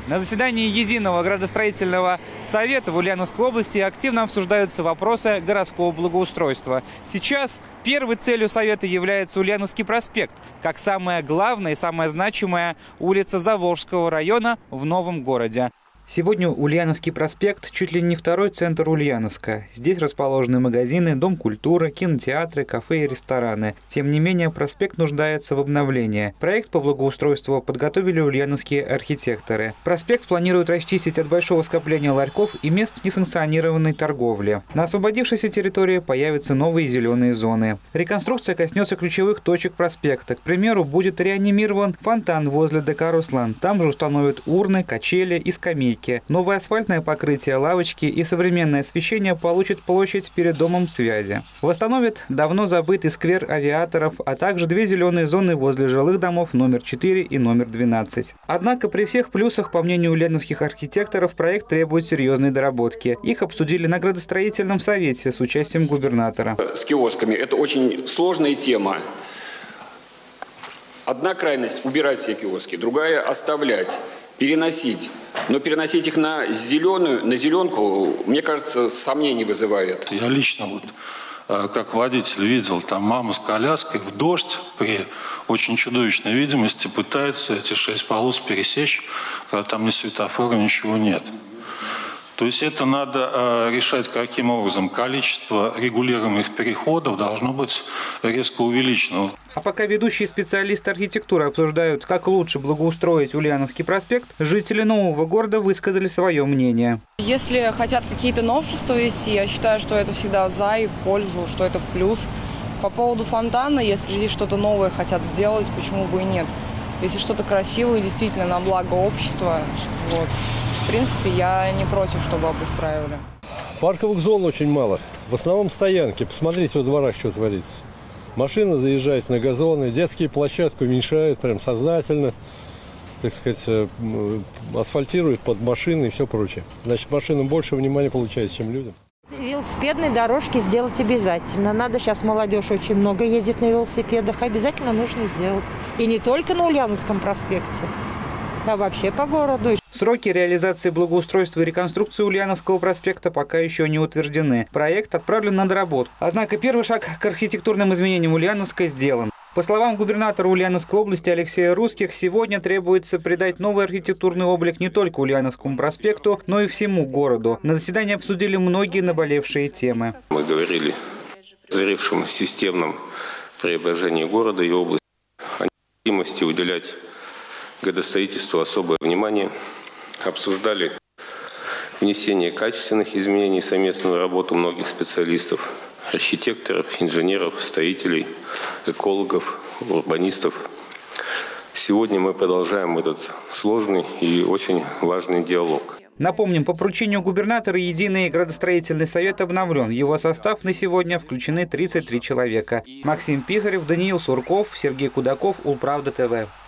На заседании Единого градостроительного совета в Ульяновской области активно обсуждаются вопросы городского благоустройства. Сейчас первой целью совета является Ульяновский проспект, как самая главная и самая значимая улица Заволжского района в новом городе. Сегодня Ульяновский проспект чуть ли не второй центр Ульяновска. Здесь расположены магазины, дом культуры, кинотеатры, кафе и рестораны. Тем не менее, проспект нуждается в обновлении. Проект по благоустройству подготовили ульяновские архитекторы. Проспект планируют расчистить от большого скопления ларьков и мест несанкционированной торговли. На освободившейся территории появятся новые зеленые зоны. Реконструкция коснется ключевых точек проспекта. К примеру, будет реанимирован фонтан возле ДК «Руслан». Там же установят урны, качели и скамейки. Новое асфальтное покрытие, лавочки и современное освещение получат площадь перед домом связи. Восстановят давно забытый сквер авиаторов, а также две зеленые зоны возле жилых домов номер 4 и номер 12. Однако при всех плюсах, по мнению ульяновских архитекторов, проект требует серьезной доработки. Их обсудили на градостроительном совете с участием губернатора. С киосками это очень сложная тема. Одна крайность – убирать все киоски, другая – оставлять, переносить. Но переносить их на зеленку, мне кажется, сомнений вызывает. Я лично как водитель видел, там мама с коляской в дождь при очень чудовищной видимости пытается эти 6 полос пересечь, когда там ни светофора, ничего нет. То есть это надо решать каким образом. Количество регулируемых переходов должно быть резко увеличено. А пока ведущие специалисты архитектуры обсуждают, как лучше благоустроить Ульяновский проспект, жители нового города высказали свое мнение. Если хотят какие-то новшества вести, я считаю, что это всегда за и в пользу, что это в плюс. По поводу фонтана, если здесь что-то новое хотят сделать, почему бы и нет. Если что-то красивое, действительно на благо общества, вот. В принципе, я не против, чтобы обустраивали. Парковых зон очень мало. В основном стоянки. Посмотрите, во дворах что творится. Машина заезжает на газоны, детские площадки уменьшают прям сознательно. Так сказать, асфальтируют под машины и все прочее. Значит, машинам больше внимания получается, чем людям. Велосипедные дорожки сделать обязательно. Надо, сейчас молодежь очень много ездит на велосипедах. Обязательно нужно сделать. И не только на Ульяновском проспекте, а вообще по городу. Сроки реализации благоустройства и реконструкции Ульяновского проспекта пока еще не утверждены. Проект отправлен на доработку. Однако первый шаг к архитектурным изменениям Ульяновска сделан. По словам губернатора Ульяновской области Алексея Русских, сегодня требуется придать новый архитектурный облик не только Ульяновскому проспекту, но и всему городу. На заседании обсудили многие наболевшие темы. Мы говорили о зревшем системном преображении города и области, о необходимости уделять градостроительству особое внимание. Обсуждали внесение качественных изменений, совместную работу многих специалистов, архитекторов, инженеров, строителей, экологов, урбанистов. Сегодня мы продолжаем этот сложный и очень важный диалог. Напомним, по поручению губернатора Единый градостроительный совет обновлен. В его состав на сегодня включены 33 человека. Максим Писарев, Даниил Сурков, Сергей Кудаков, Улправда ТВ.